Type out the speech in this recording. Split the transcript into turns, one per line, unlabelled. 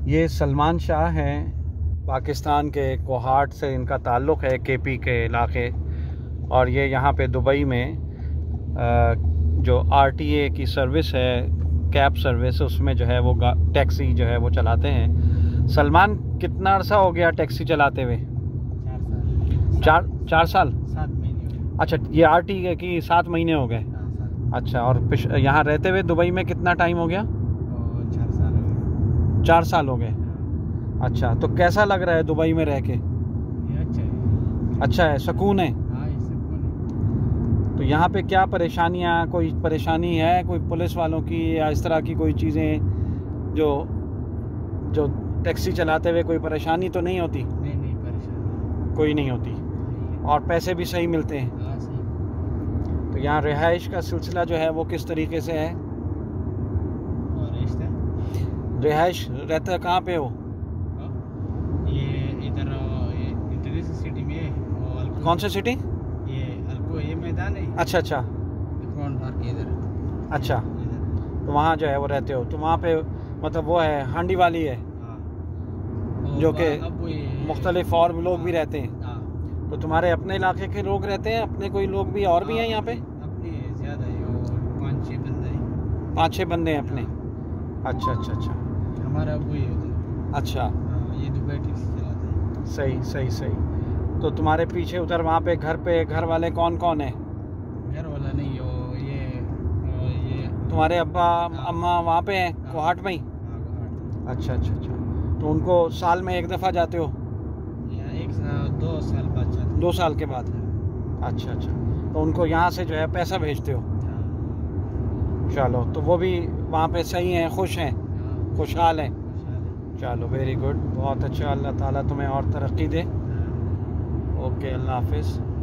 ये सलमान शाह हैं, पाकिस्तान के कोहाट से इनका ताल्लुक़ है, केपी के इलाके। और ये यहाँ पे दुबई में जो आरटीए की सर्विस है, कैब सर्विस, उसमें जो है वो टैक्सी जो है वो चलाते हैं। सलमान, कितना अर्सा हो गया टैक्सी चलाते हुए? 4 साल।
7 महीने।
अच्छा, ये आरटीए की 7 महीने हो गए। अच्छा, और यहाँ रहते हुए दुबई में कितना टाइम हो गया?
4 साल हो गए।
4 साल हो गए। अच्छा, तो कैसा लग रहा है दुबई में रह के?
ये अच्छा है।
अच्छा है, सुकून है।
हाँ, ये सुकून है।
तो यहाँ पे क्या परेशानियाँ, कोई परेशानी है कोई पुलिस वालों की या इस तरह की कोई चीज़ें जो टैक्सी चलाते हुए कोई परेशानी तो नहीं होती?
नहीं परेशानी
कोई नहीं होती। और पैसे भी सही मिलते हैं?
हाँ, सही।
तो यहाँ रिहाइश का सिलसिला जो है वो किस तरीके से है?
और
रिहाइश रहता कहाँ पे हो?
ये इधर इंटरनेशनल सिटी में है।
कौन सी सिटी?
ये अलको, ये मैदान है।
अच्छा अच्छा
इकरान पार्क के इधर।
अच्छा,
इधर।
तो वहाँ जो है वो रहते हो, तो वहाँ पे मतलब वो है हांडी वाली है
हाँ।
जो कि
अब ये
मुख्तलिफ और लोग भी रहते हैं।
हाँ।
तो तुम्हारे अपने इलाके के लोग रहते हैं, अपने कोई लोग भी और भी हैं यहाँ पे?
अपने ज़्यादा है, और 5-6 बंदे हैं।
5-6 बंदे हैं अपने। अच्छा अच्छा अच्छा
हमारा अबू ही उधर।
अच्छा,
हाँ, ये दुबई टैक्सी चलाता है।
सही सही सही। तो तुम्हारे पीछे उधर वहाँ पे घर वाले कौन कौन है?
घर वाला नहीं हो, ये
तुम्हारे अब्बा अम्मा वहाँ पे हैं कोहाट में ही?
हाँ,
अच्छा अच्छा अच्छा। तो उनको साल में एक दफ़ा जाते हो?
या 1 साल 2 साल बाद जाते हैं।
2 साल के बाद। अच्छा अच्छा, तो उनको यहाँ से जो है पैसा भेजते हो?
हाँ,
चलो, तो वो भी वहाँ पे सही हैं, खुश हैं,
हाँ,
खुशहाल हैं?
खुशहाल है।
चलो, वेरी गुड, बहुत अच्छा। अल्लाह ताला तुम्हें और तरक्की दे।
हाँ।
ओके, अल्लाह हाफिज़।